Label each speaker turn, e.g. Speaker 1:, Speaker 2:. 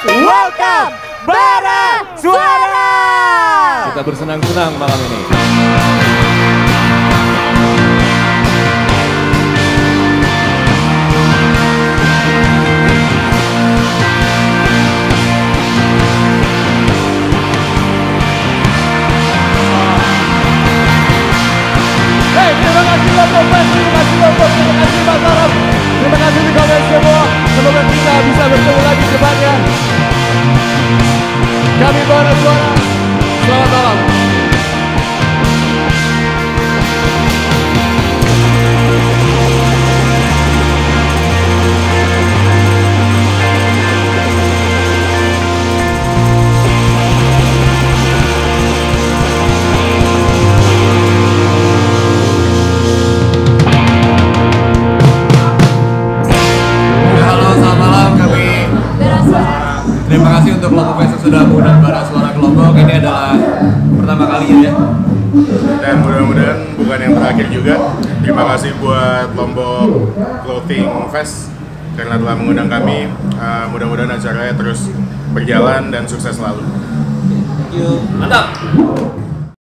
Speaker 1: welcome Bara Suara.
Speaker 2: Kita bersenang-senang malam ini. Terima kasih Lombok Fest, terima kasih Lombok, terima kasih Mataram, terima kasih di komen semua. Semoga kita bisa bertemu lagi depannya. Kami Bara Suara, selamat malam.
Speaker 3: Terima kasih untuk Lombok Fest yang sudah mengundang Bara Suara ke Lombok. Ini adalah pertama kalinya ya.
Speaker 4: Dan mudah-mudahan bukan yang terakhir juga. Terima kasih buat Lombok Clothing Fest karena telah mengundang kami. Mudah-mudahan acaranya terus berjalan dan sukses selalu.
Speaker 3: Thank you. Mantap.